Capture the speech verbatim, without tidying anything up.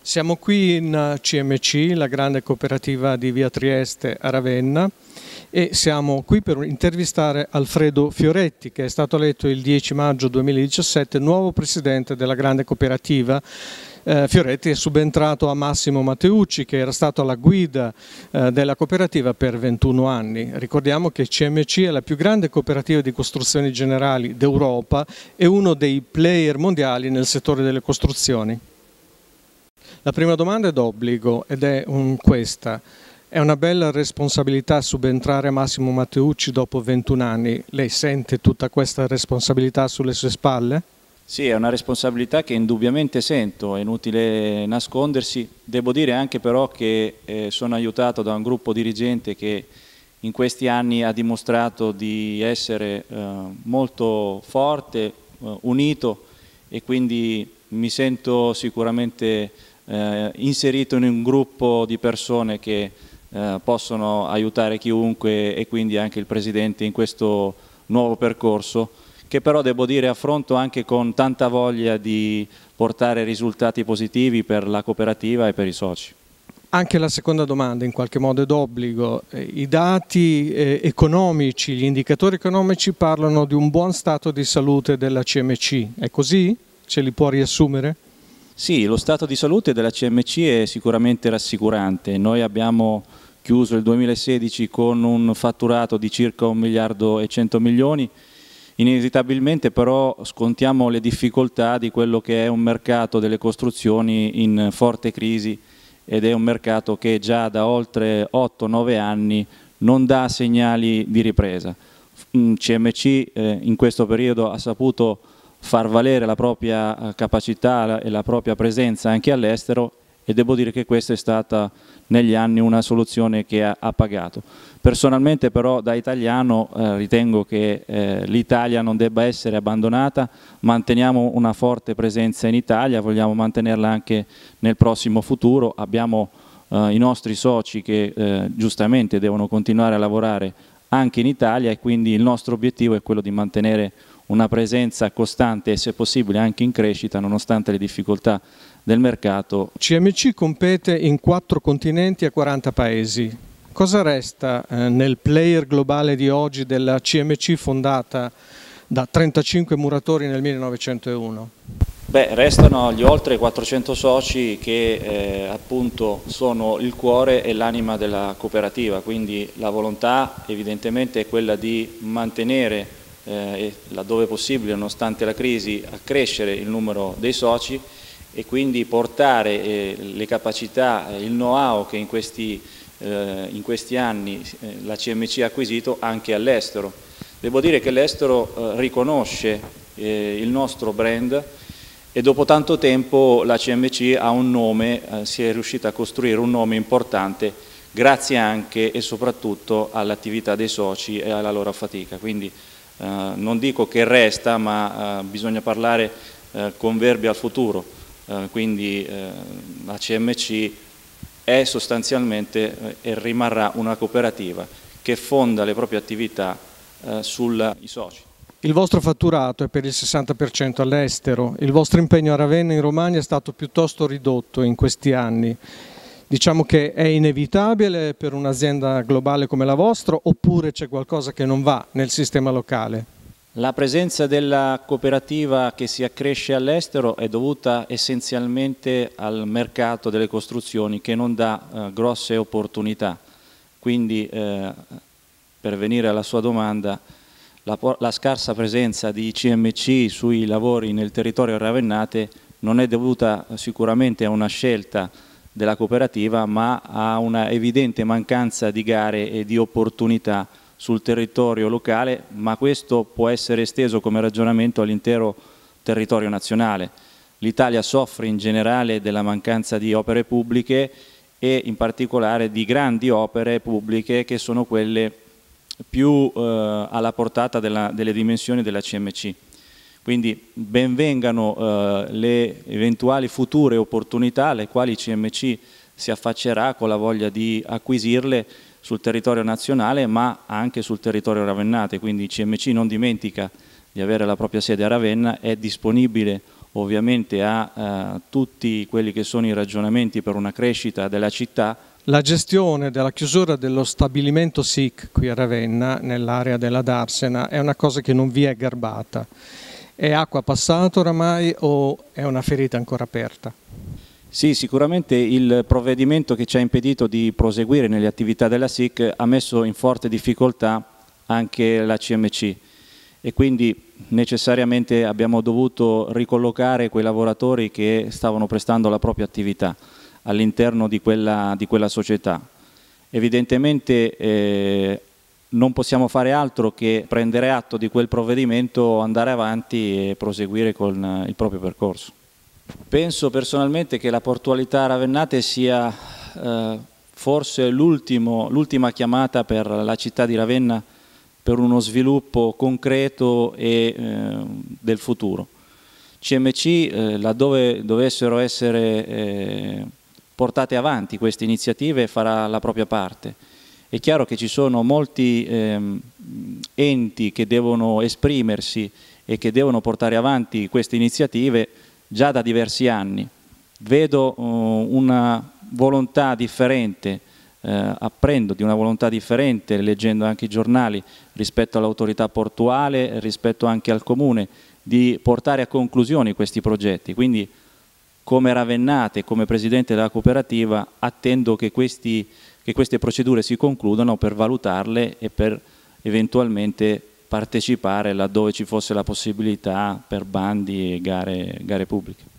Siamo qui in C M C, la grande cooperativa di via Trieste a Ravenna, e siamo qui per intervistare Alfredo Fioretti, che è stato eletto il dieci maggio duemiladiciassette nuovo presidente della grande cooperativa. Eh, Fioretti è subentrato a Massimo Matteucci, che era stato alla guida eh, della cooperativa per ventuno anni. Ricordiamo che C M C è la più grande cooperativa di costruzioni generali d'Europa e uno dei player mondiali nel settore delle costruzioni. La prima domanda è d'obbligo ed è un, questa. È una bella responsabilità subentrare a Massimo Matteucci dopo ventuno anni. Lei sente tutta questa responsabilità sulle sue spalle? Sì, è una responsabilità che indubbiamente sento, è inutile nascondersi. Devo dire anche però che eh, sono aiutato da un gruppo dirigente che in questi anni ha dimostrato di essere eh, molto forte, eh, unito, e quindi mi sento sicuramente eh, inserito in un gruppo di persone che eh, possono aiutare chiunque, e quindi anche il Presidente in questo nuovo percorso, che però devo dire affronto anche con tanta voglia di portare risultati positivi per la cooperativa e per i soci. Anche la seconda domanda in qualche modo è d'obbligo. I dati eh, economici, gli indicatori economici parlano di un buon stato di salute della C M C, è così? Ce li può riassumere? Sì, lo stato di salute della C M C è sicuramente rassicurante. Noi abbiamo chiuso il duemilasedici con un fatturato di circa un miliardo e cento milioni. Inevitabilmente però scontiamo le difficoltà di quello che è un mercato delle costruzioni in forte crisi, ed è un mercato che già da oltre otto nove anni non dà segnali di ripresa. C M C eh, in questo periodo ha saputo far valere la propria capacità e la propria presenza anche all'estero, e devo dire che questa è stata negli anni una soluzione che ha, ha pagato. Personalmente però da italiano eh, ritengo che eh, l'Italia non debba essere abbandonata, manteniamo una forte presenza in Italia, vogliamo mantenerla anche nel prossimo futuro, abbiamo eh, i nostri soci che eh, giustamente devono continuare a lavorare anche in Italia, e quindi il nostro obiettivo è quello di mantenere una presenza costante e se possibile anche in crescita nonostante le difficoltà del mercato. C M C compete in quattro continenti e quaranta paesi. Cosa resta eh, nel player globale di oggi della C M C fondata da trentacinque muratori nel millenovecentouno? Beh, restano gli oltre quattrocento soci che eh, appunto sono il cuore e l'anima della cooperativa, quindi la volontà evidentemente è quella di mantenere eh, laddove possibile, nonostante la crisi, a crescere il numero dei soci e quindi portare eh, le capacità, eh, il know-how che in questi, eh, in questi anni eh, la C M C ha acquisito anche all'estero. Devo dire che l'estero eh, riconosce eh, il nostro brand, e dopo tanto tempo la C M C ha un nome, eh, si è riuscita a costruire un nome importante grazie anche e soprattutto all'attività dei soci e alla loro fatica. Quindi eh, non dico che resta, ma eh, bisogna parlare eh, con verbi al futuro. Eh, quindi eh, la C M C è sostanzialmente eh, e rimarrà una cooperativa che fonda le proprie attività eh, sui soci. Il vostro fatturato è per il sessanta per cento all'estero, il vostro impegno a Ravenna in Romagna è stato piuttosto ridotto in questi anni. Diciamo che è inevitabile per un'azienda globale come la vostra, oppure c'è qualcosa che non va nel sistema locale? La presenza della cooperativa che si accresce all'estero è dovuta essenzialmente al mercato delle costruzioni, che non dà eh, grosse opportunità. Quindi, eh, per venire alla sua domanda, La, la scarsa presenza di C M C sui lavori nel territorio ravennate non è dovuta sicuramente a una scelta della cooperativa, ma a una evidente mancanza di gare e di opportunità sul territorio locale, ma questo può essere esteso come ragionamento all'intero territorio nazionale. L'Italia soffre in generale della mancanza di opere pubbliche, e in particolare di grandi opere pubbliche che sono quelle più eh, alla portata della, delle dimensioni della C M C. Quindi benvengano eh, le eventuali future opportunità alle quali C M C si affaccerà con la voglia di acquisirle sul territorio nazionale, ma anche sul territorio ravennate. Quindi C M C non dimentica di avere la propria sede a Ravenna, è disponibile ovviamente a eh, tutti quelli che sono i ragionamenti per una crescita della città. La gestione della chiusura dello stabilimento S I C qui a Ravenna, nell'area della Darsena, è una cosa che non vi è garbata. È acqua passata oramai o è una ferita ancora aperta? Sì, sicuramente il provvedimento che ci ha impedito di proseguire nelle attività della S I C ha messo in forte difficoltà anche la C M C e quindi necessariamente abbiamo dovuto ricollocare quei lavoratori che stavano prestando la propria attività all'interno di quella, di quella società. Evidentemente eh, non possiamo fare altro che prendere atto di quel provvedimento, andare avanti e proseguire con il proprio percorso. Penso personalmente che la portualità ravennate sia eh, forse l'ultima chiamata per la città di Ravenna per uno sviluppo concreto e eh, del futuro. C M C, eh, laddove dovessero essere eh, portate avanti queste iniziative, farà la propria parte. È chiaro che ci sono molti ehm, enti che devono esprimersi e che devono portare avanti queste iniziative già da diversi anni. Vedo uh, una volontà differente, eh, apprendo di una volontà differente leggendo anche i giornali rispetto all'autorità portuale, rispetto anche al comune, di portare a conclusione questi progetti. Quindi come Ravennate, come presidente della cooperativa, attendo che, questi, che queste procedure si concludano per valutarle e per eventualmente partecipare laddove ci fosse la possibilità per bandi e gare, gare pubbliche.